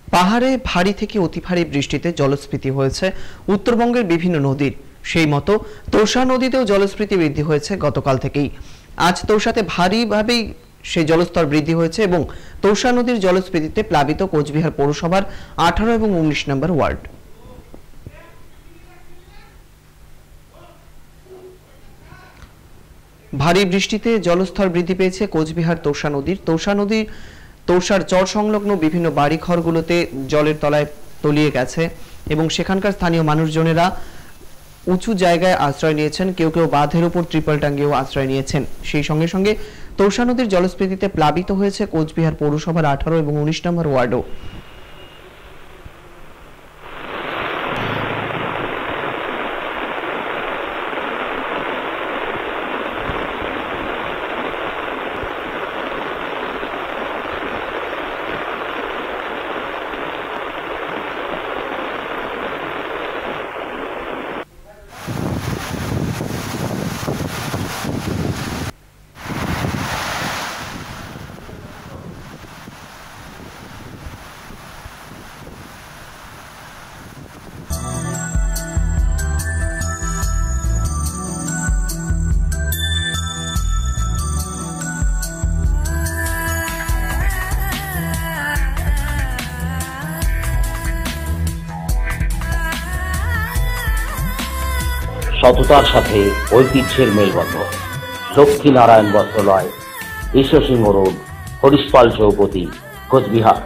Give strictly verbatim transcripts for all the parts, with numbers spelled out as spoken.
পাহাড়ে ভারী থেকে অতি ভারী বৃষ্টিতে জলস্ফীতি হয়েছে উত্তরবঙ্গের বিভিন্ন নদীর। সেই মতো তোষা নদীতেও জলস্ফীতি বৃদ্ধি হয়েছে গতকাল থেকেই। আজ তোষাতে ভারীভাবেই সেই জলস্তর বৃদ্ধি হয়েছে এবং তোষা নদীর জলস্ফীতিতে প্লাবিত কোচবিহার পৌরসভার আঠারো এবং উনিশ নম্বর ওয়ার্ড। ভারী বৃষ্টিতে জলস্তর বৃদ্ধি পেয়েছে কোচবিহার তোষা নদীর। তোষা নদীর তোষার চর সংলগ্ন বিভিন্ন বাড়িঘরগুলোতে জলের তলায় তলিয়ে গেছে এবং সেখানকার স্থানীয় মানুষজনেরা উঁচু জায়গায় আশ্রয় নিয়েছেন, কেউ কেউ বাঁধের উপর ত্রিপল টাঙ্গিয়েও আশ্রয় নিয়েছেন। সেই সঙ্গে সঙ্গে তোষা নদীর জলস্ফীতিতে প্লাবিত হয়েছে কোচবিহার পৌরসভার আঠারো এবং উনিশ নম্বর ওয়ার্ডও। সততার সাথে ঐতিহ্যের মেলবন্ধন। লক্ষ্মীনারায়ণ বস্ত্রালয়, ঈশ্বরসিংহ রোড, হরিশপাল চৌপতি, কোচবিহার।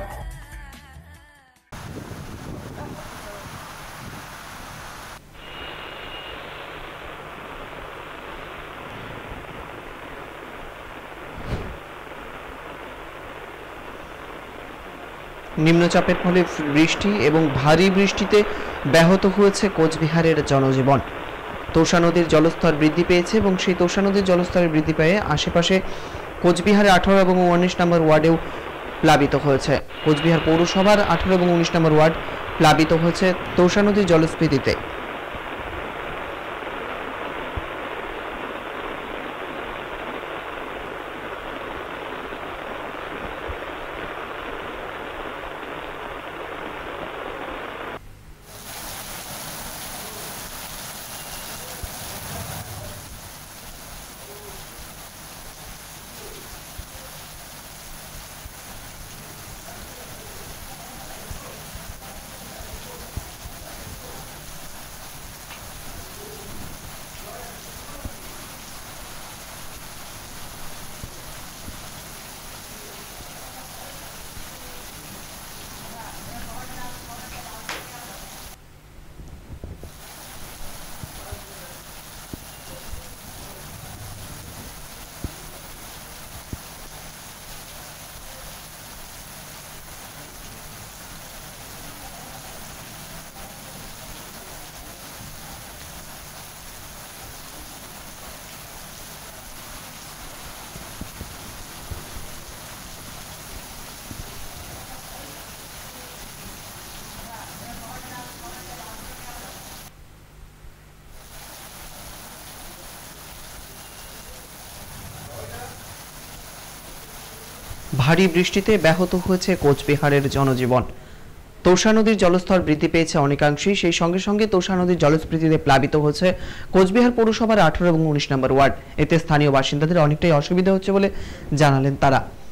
নিম্নচাপের ফলে বৃষ্টি এবং ভারী বৃষ্টিতে ব্যাহত হয়েছে কোচবিহারের জনজীবন। তোষা নদীর জলস্তর বৃদ্ধি পেয়েছে এবং সেই তোষা নদীর জলস্তরের বৃদ্ধি পেয়ে আশেপাশে কোচবিহারে আঠারো এবং উনিশ নম্বর ওয়ার্ডেও প্লাবিত হয়েছে। কোচবিহার পৌরসভার আঠারো এবং উনিশ নম্বর ওয়ার্ড প্লাবিত হয়েছে তোষা নদীর জলস্ফীতিতে। ভারী বৃষ্টিতে ব্যাহত হয়েছে কোচবিহারের জনজীবন। তোষা নদীর জলস্তর বৃদ্ধি পেয়েছে অনেকাংশেই। সেই সঙ্গে সঙ্গে তোষা নদীর জলস্ফীতিতে প্লাবিত হচ্ছে কোচবিহার পৌরসভার আঠারো এবং উনিশ নম্বর ওয়ার্ড। এতে স্থানীয় বাসিন্দাদের অনেকটাই অসুবিধা হচ্ছে বলে জানালেন তারা।